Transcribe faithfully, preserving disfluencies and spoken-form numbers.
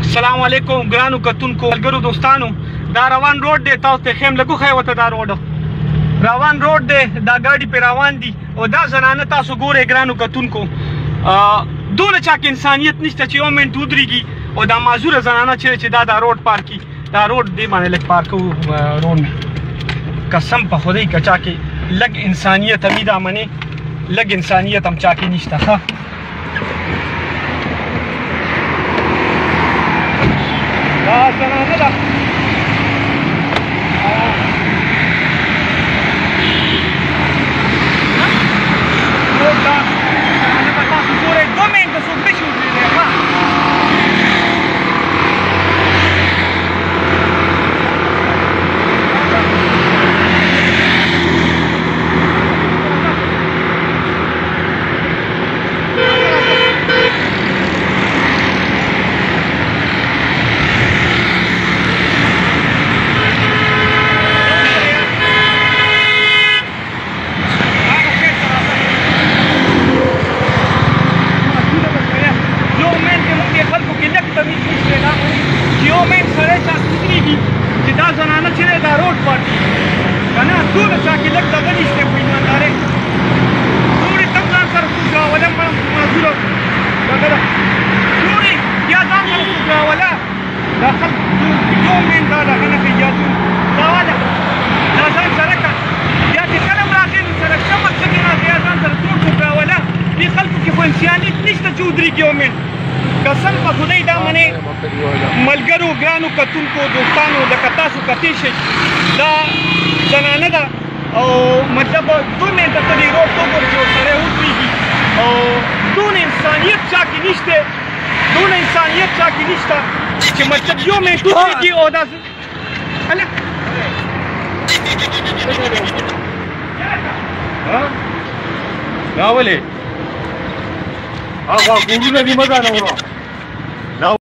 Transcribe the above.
السلام علیکم ګرانو کتونکو ملګرو دوستانو دا روان روډ دی تاسو ته خیم لګو خی وته دا روډ روان روډ دی دا ګاډي په روان دي او دا زنانه تاسو ګورئ ګرانو کتونکو دونه چا کې انسانیت نشته چې یو منټ ودرېږي او دا معذوره زنانه چې دا دا روډ پار کړي دا روډ دې باندې لږ پار کوو روډ نه قسم په خدای که چا کې لږ انسانیت هم دا منې لږ انسانیت هم چا کې نشته ښه دا زنانه ده روډ دا زنانه به تاسو ګورئ دوه منټه څوک نشي ودرېدی ښه قسم په خدای دا منې ملګرو ګرانو کتونکو دوستانو لکه تاسو کتې شئ دا زنانه ده او مطلب دوه منټه ته دې روډ ته وګورئ چې یو سړی ودرېږي او دونه انسانیت چا کې نشته دونه انسانیت چا کې نشته چې مطلب یو منټ ودرېږي او دا هلک دا ولې هغه ګورونه دې مه ځانه وړه